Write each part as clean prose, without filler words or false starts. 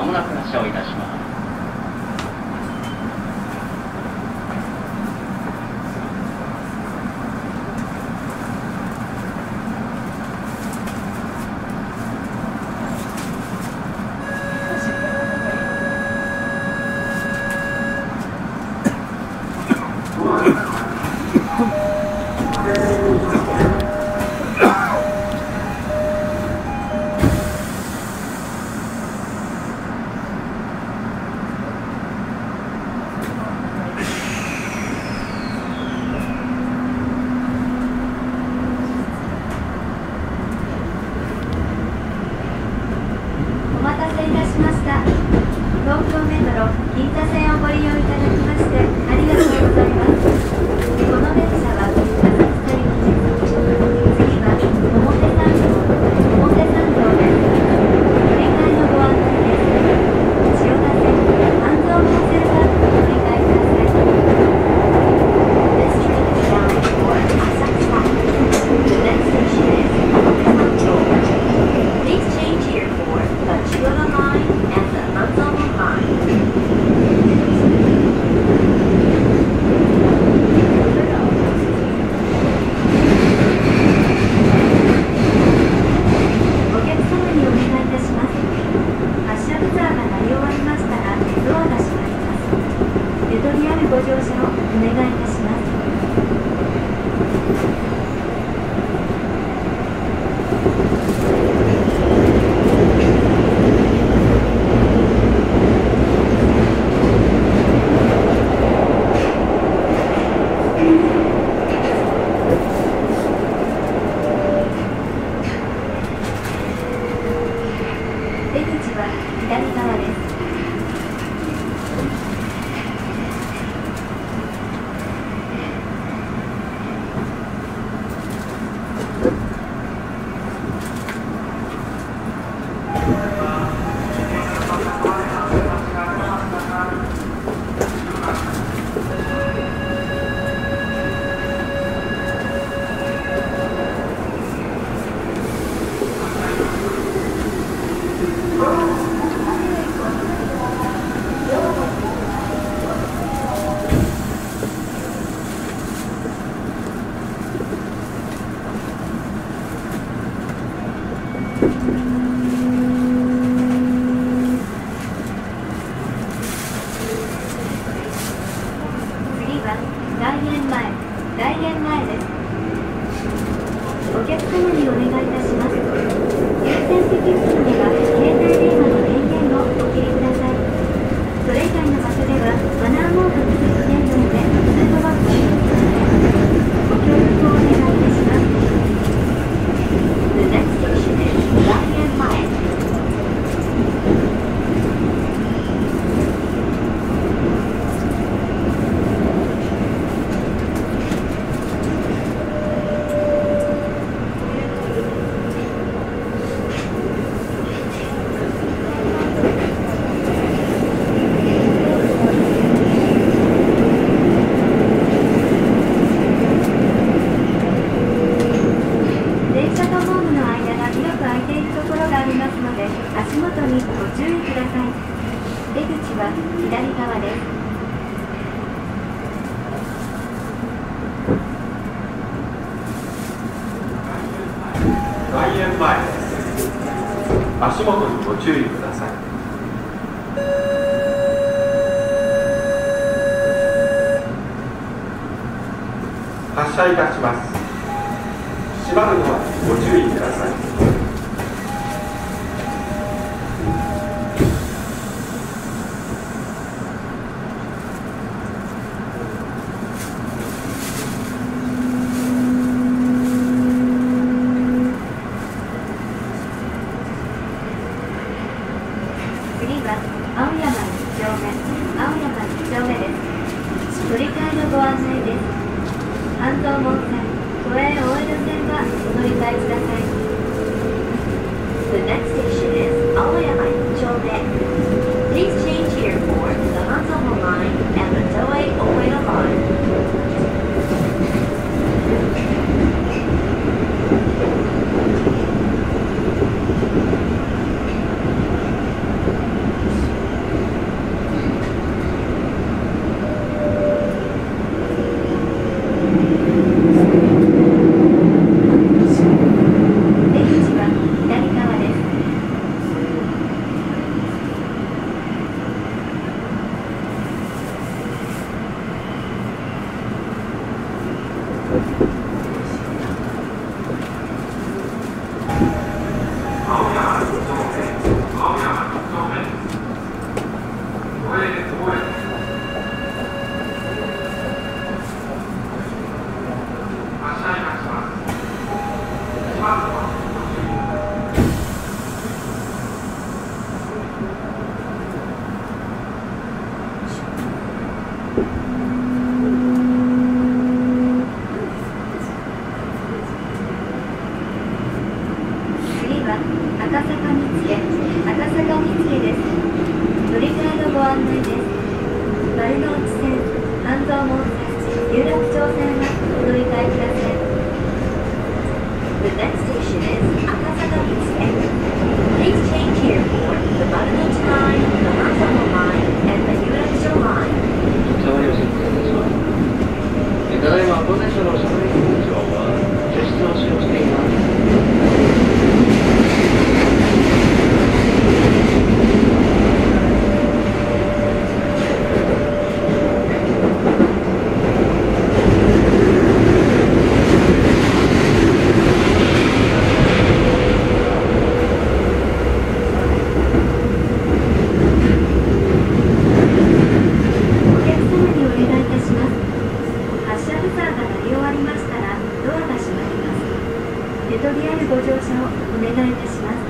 もなく発車をいたします。 足元にご注意ください。発車いたします。閉まるのはご注意ください。 案内です。丸の内線、半蔵門線、有楽町線はお乗り換えください。The next station is Akasaka Line. Please change here for the Marunouchi Line, the Hanzomon Line, and the Yurakucho Line. 沢吉です。ただいまご乗車の車内空調は除湿を使用しています。 ゆとりあるご乗車をお願いいたします。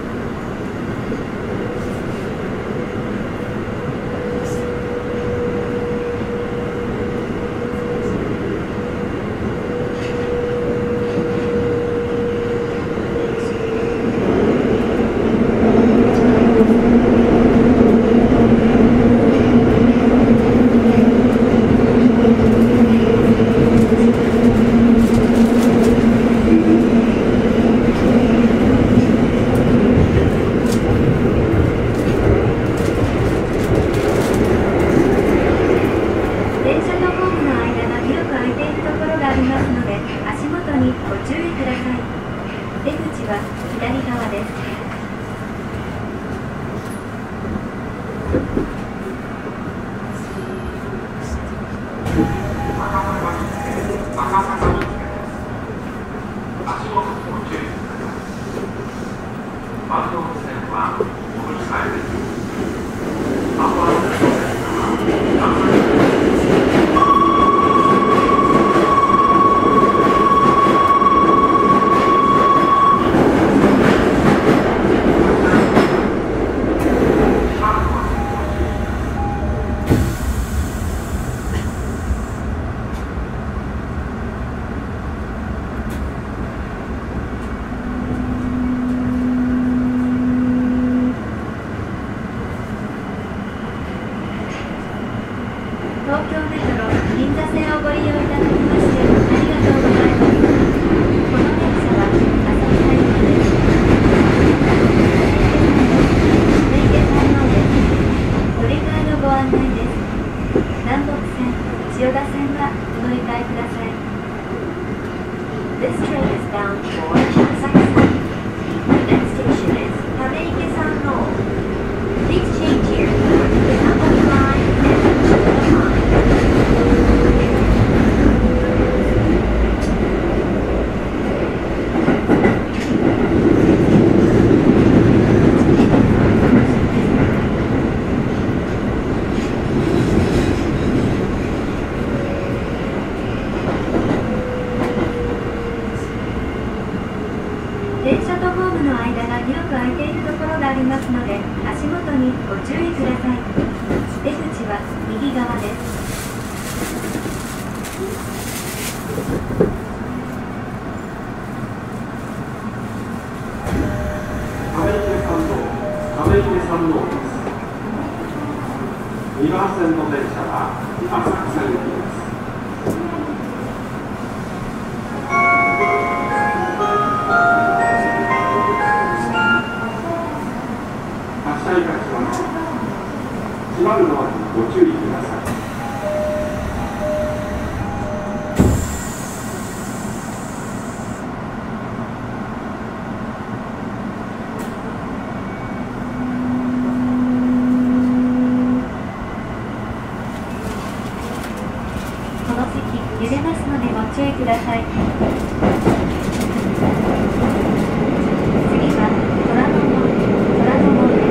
出口は左側です。東京メトロ銀座線をご利用いただきましてありがとうございます。この電車は浅草行きです。名家天皇です。乗り換えのご案内です。南北線、千代田線はお乗り換えください。This train is bound for Asakusa. The next station is Tameike Sanno. Please change here for the Namboku Line and the Chiyoda Line.電車とホームの間が広く空いているところがありますので足元にご注意ください。出口は右側です。 亀池山王です。2番線の電車は浅草行きです。閉まるのはご注意ください。 この席揺れますのでご注意ください。次は虎ノ門です。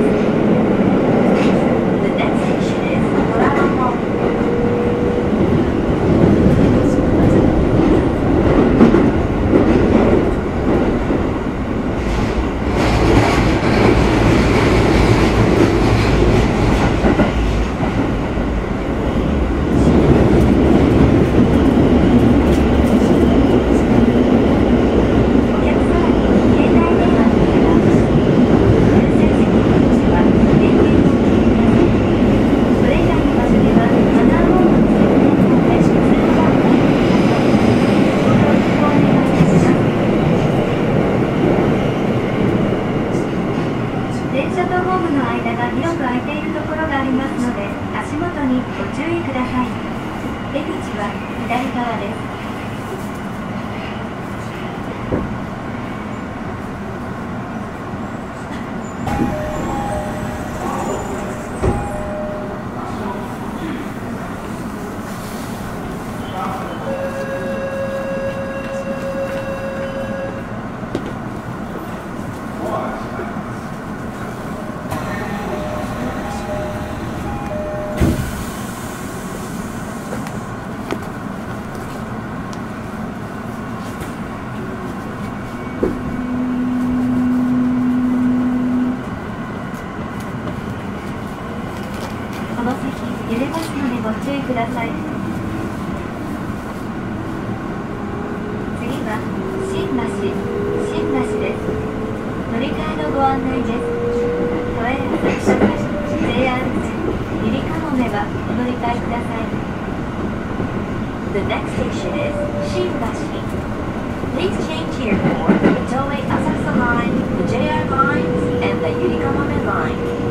りますので足元にご注意ください。出口は左側です。この席揺れますのでご注意ください。次は新橋です。乗り換えのご案内です。都営浅草線 JR 線ゆりかもめはお乗り換えください。The next station is 新橋。Please change here for the Toei Asakusa Line, the JR lines, and the Yurikamome line.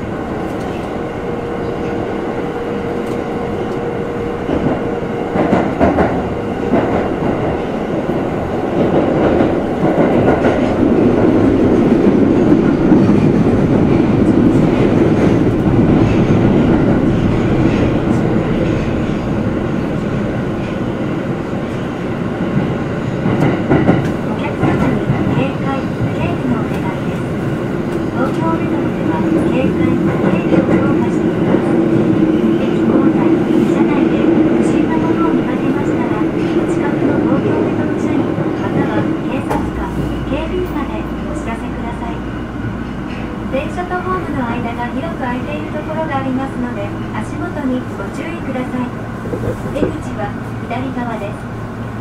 電車とホームの間が広く空いているところがありますので足元にご注意ください。出口は左側です。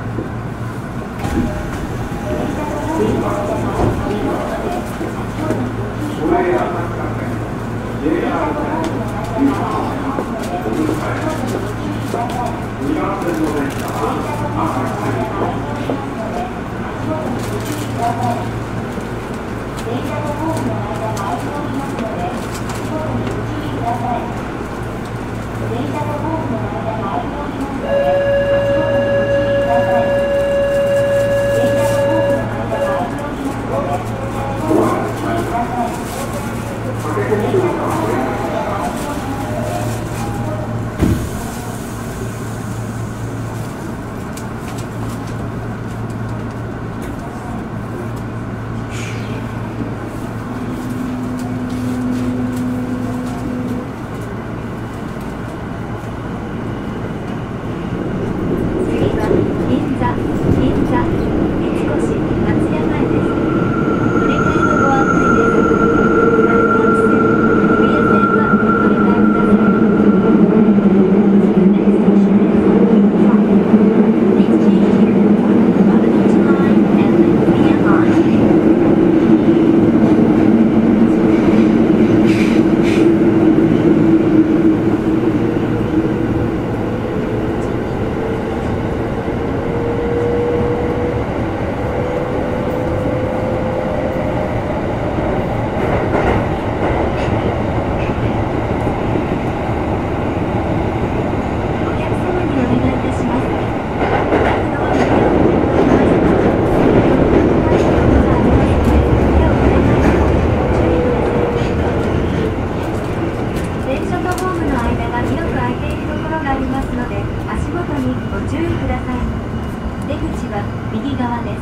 出口は右側です。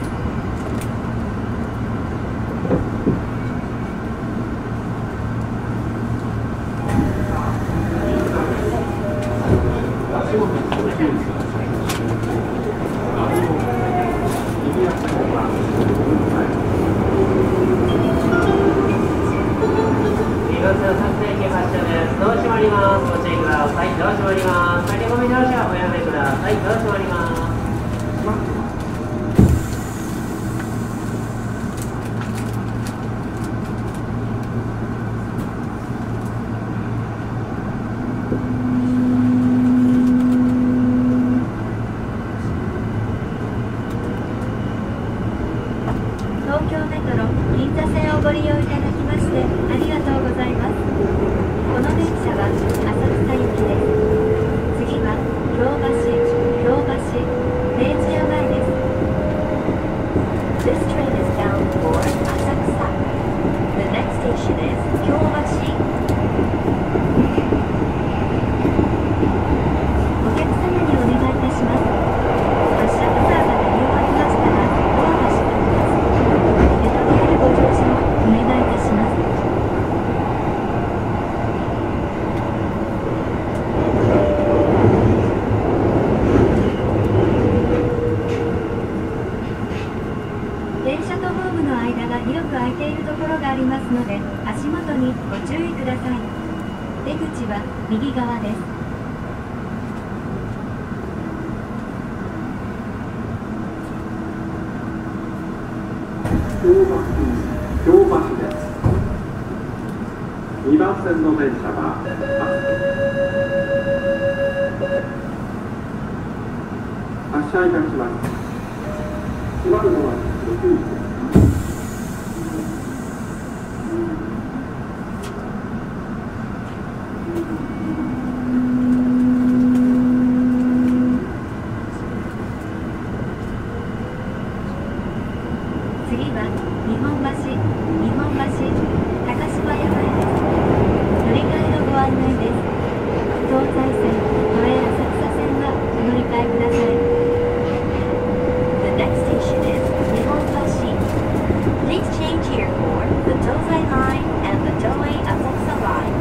ドア閉まります。ご注意ください。ドア閉まります。帰り込み乗車おやめください。ドア閉まります。 東京メトロ銀座線をご利用いただきましてありがとうございます。この電車は浅草行きです。次は京橋、明治屋前です。This train is bound for 浅草. The next station is 京橋. お客様にお願いいたします。発車ブザーが鳴り終わりましたらドアが閉まります。ネタであるご乗車をお願いいたします。電車とホームの間が広く空いているところがありますので、足元にご注意ください。出口は右側です。 京橋です。2番線の電車は発車いたします。閉まるのはご注意ください。 次は日本橋、高島屋前です。乗り換えのご案内です。東西線、都営浅草線はお乗り換えください。The next station is 日本橋. Please change here for the Tozai Line and the Toei Asakusa Line.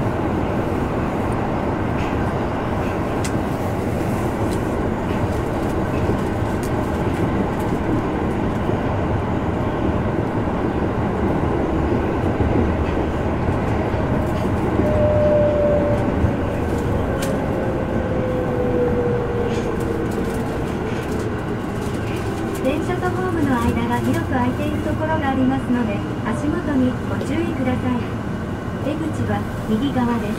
電車とホームの間が広く空いているところがありますので、足元にご注意ください。出口は右側です。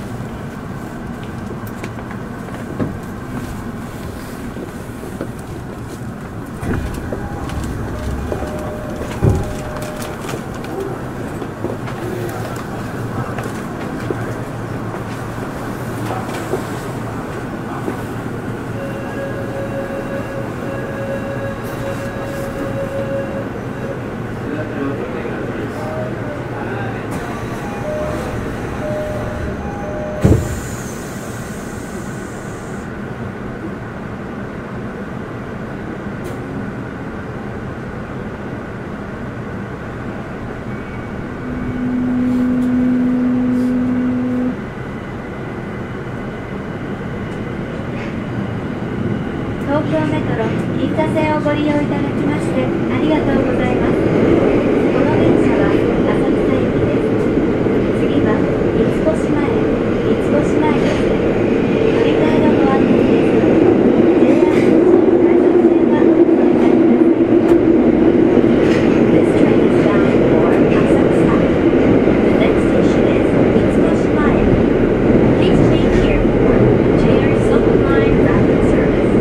東京メトロ銀座線をご利用いただきましてありがとうございます。この電車は浅草行きです。次は三越前です。乗り換えのご案内です。JR 海賊線はお乗り換えください。This train is bound for 浅草. The next station is 三越前. Please change here for JR Silver Line Rapid Service.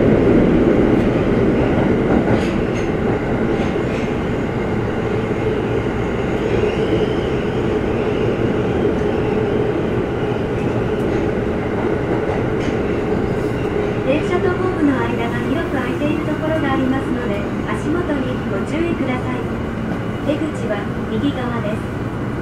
電車とホームの間が広く空いているところがありますので、足元にご注意ください。出口は右側です。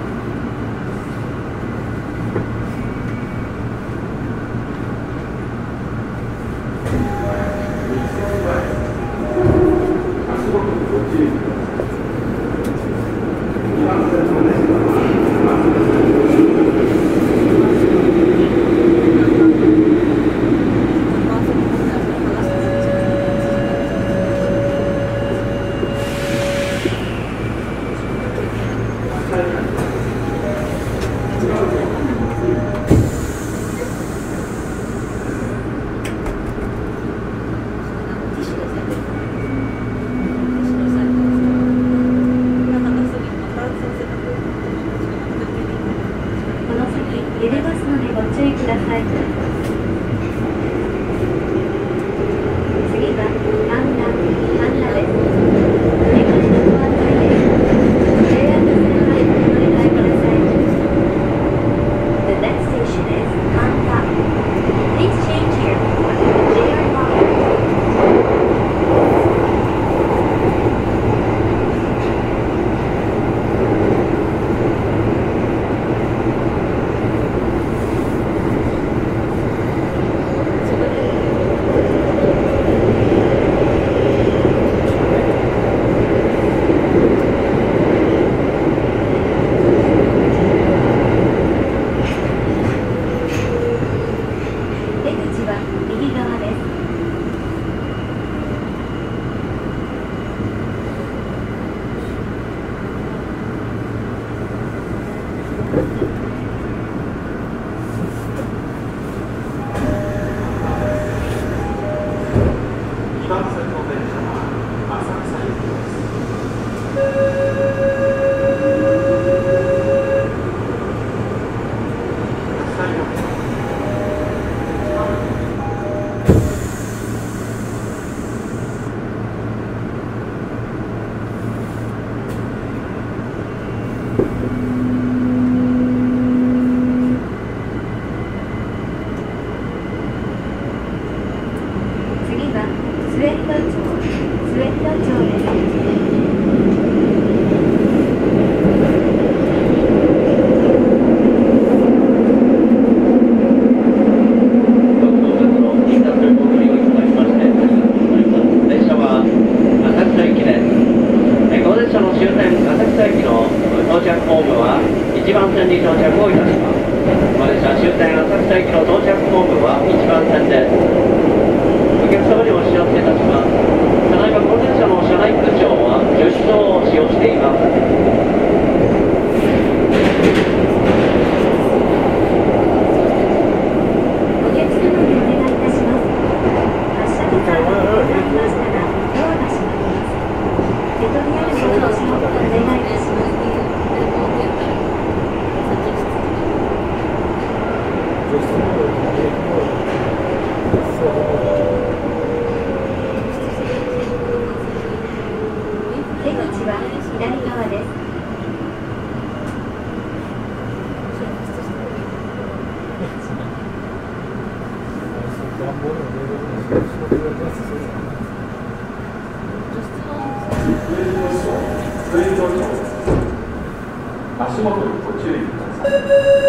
足元にご注意ください。2番線の電車は揺れますのでご注意ください。次は半田です。乗り換えのご案内です。JR 線はお乗り換えください。The next station is 出口は左側です。 足元にご注意ください。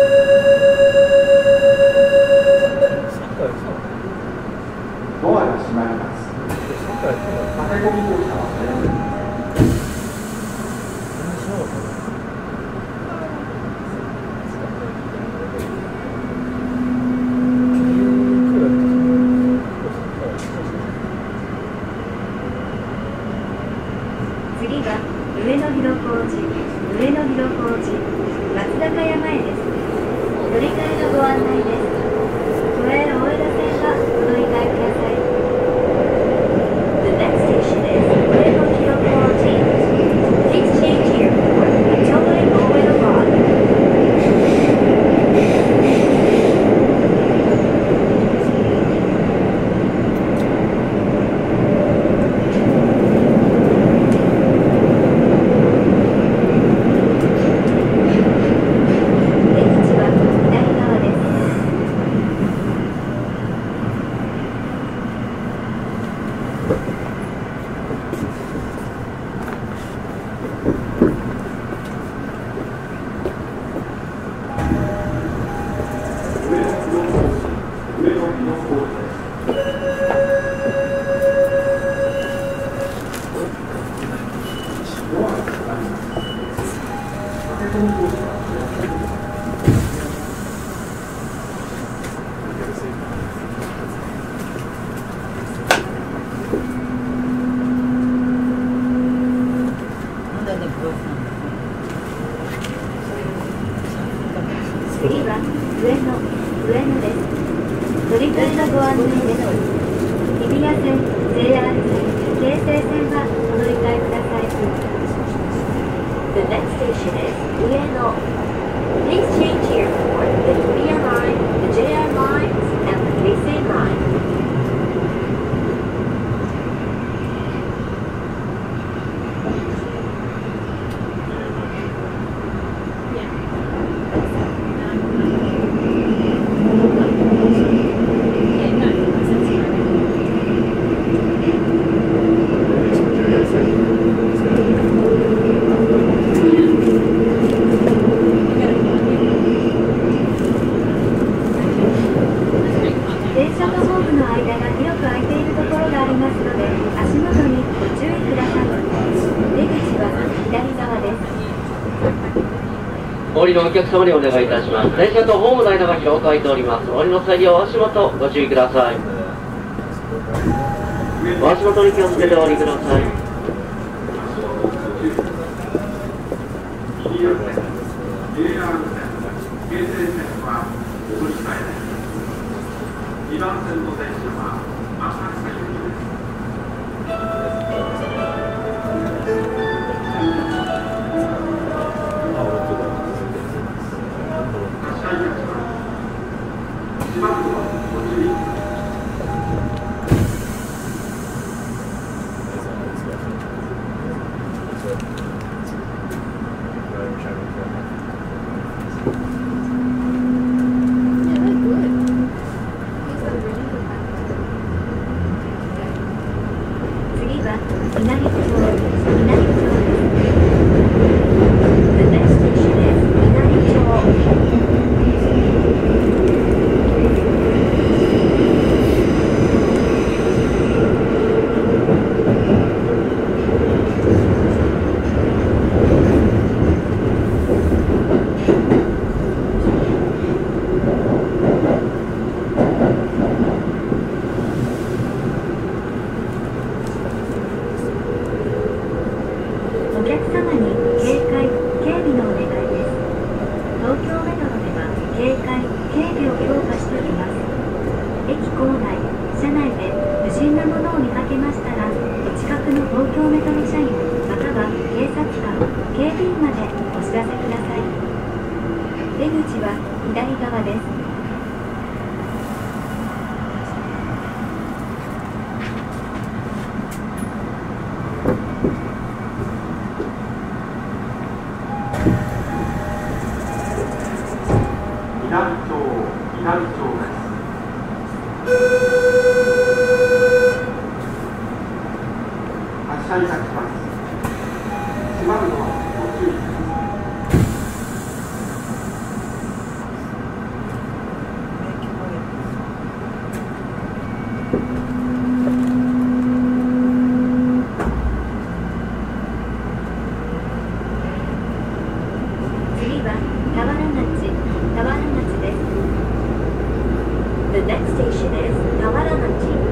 ドアが閉まります。駆け込み乗車は早めに。 次は上野広小路、上野広小路、松坂屋前です。乗り換えのご案内です。都営大江戸線はお乗り換えください。The next station is 上野広小路。Please change here for Toei Uedo Line. 次は上野です。乗り換えのご案内です。日比谷線、JR 線、京成線はお乗り換えください。 The next station is Ueno. Please change here for the Hibiya line, the JR lines, and the Keisei line. 電車とホームの間が広く空いているところがありますので、足元にご注意ください。出口は左側です。 お降りのお客様にお願いいたします。電車とホームの間が広く空いております。お降りの際にはお足元ご注意ください。お足元に気をつけてお降りください。 2番線の電車は浅草行きです。しばらくはご注意ください。 次は南口です。The next station is 南口。 南町です。発車いたします。閉まるのはご注意ください。 次は田原町です。 The next station is Kawaramachi.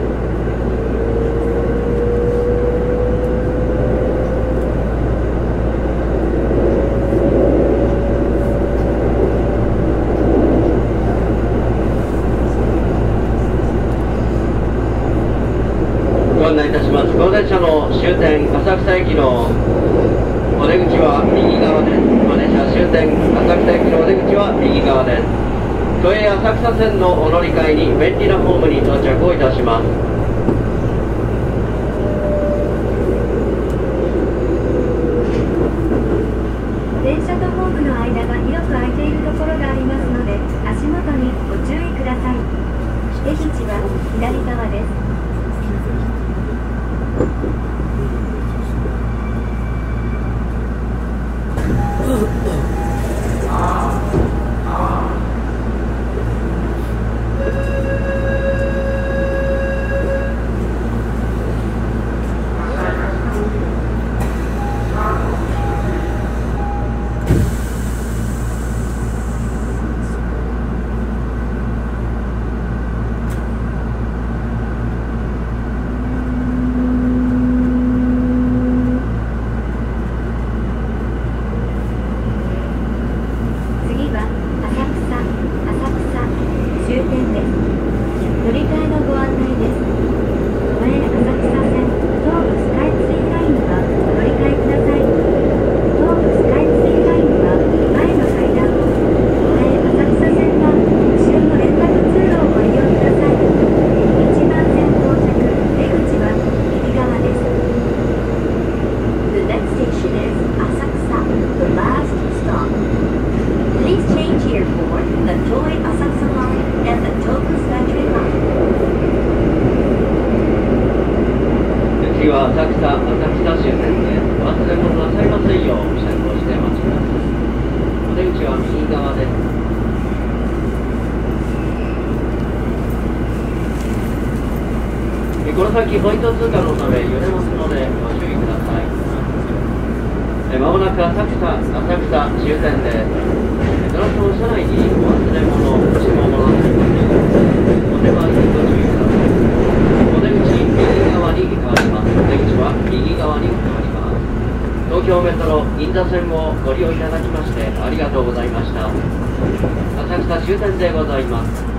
ご案内いたします。この電車の終点浅草駅のお出口は右側です。この電車終点浅草駅のお出口は右側です。都営浅草線のお乗り換えに便利なホームに到着をいたします。 電車とホームの間が広く空いているところがありますので、足元にご注意ください。出口は左側です。終点です。乗り換えのご案内です。都営浅草線東武スカイツリーラインはお乗り換えください。東武スカイツリーラインは前の階段を、都営浅草線は後ろの連絡通路をご利用ください。1番線到着、出口は右側です。 The next station is Asakusa, the last stop. Please change here for the Toei Asakusa line and the Toku Skytrain line. 次は浅草終点でお忘れ物なさいませんよう先行してお待ちください。お出口は右側です。この先ポイント通過のため揺れますのでご注意ください。まもなく浅草終点でドラフトの車内にお忘れ物、落ち物などお手回りにご注意ください。お出口右側に変わります。出口は右側に変わります。東京メトロ銀座線をご利用いただきましてありがとうございました。浅草終点でございます。